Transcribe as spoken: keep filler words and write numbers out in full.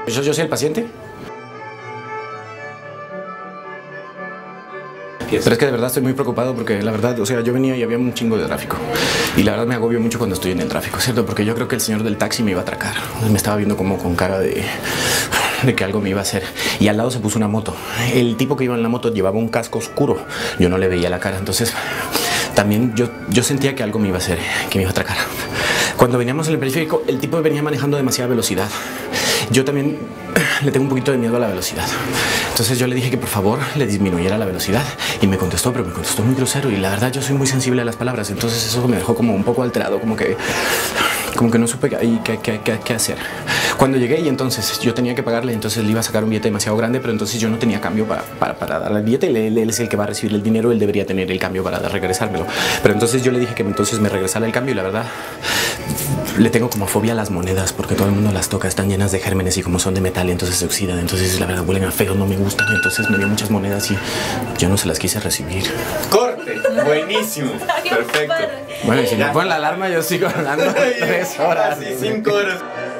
Yo, yo soy el paciente. Pero es que de verdad estoy muy preocupado porque la verdad, o sea, yo venía y había un chingo de tráfico. Y la verdad me agobio mucho cuando estoy en el tráfico, ¿cierto? Porque yo creo que el señor del taxi me iba a atracar. Me estaba viendo como con cara de... de que algo me iba a hacer. Y al lado se puso una moto. El tipo que iba en la moto llevaba un casco oscuro. Yo no le veía la cara, entonces... también yo, yo sentía que algo me iba a hacer, que me iba a atracar. Cuando veníamos en el periférico, el tipo venía manejando a demasiada velocidad. Yo también le tengo un poquito de miedo a la velocidad. Entonces yo le dije que por favor le disminuyera la velocidad. Y me contestó, pero me contestó muy grosero. Y la verdad yo soy muy sensible a las palabras. Entonces eso me dejó como un poco alterado, como que... como que no supe qué, qué, qué, qué hacer. Cuando llegué y entonces yo tenía que pagarle, entonces le iba a sacar un billete demasiado grande, pero entonces yo no tenía cambio para, para, para darle el billete. Él, él es el que va a recibir el dinero, él debería tener el cambio para regresármelo. Pero entonces yo le dije que entonces me regresara el cambio y la verdad le tengo como fobia a las monedas porque todo el mundo las toca, están llenas de gérmenes y como son de metal y entonces se oxidan. Entonces la verdad huelen a feo, no me gustan. Entonces me dio muchas monedas y yo no se las quise recibir. ¡Corte! Buenísimo. Perfecto. Bueno, y si me ponen la alarma yo sigo hablando tres horas. Casi cinco horas.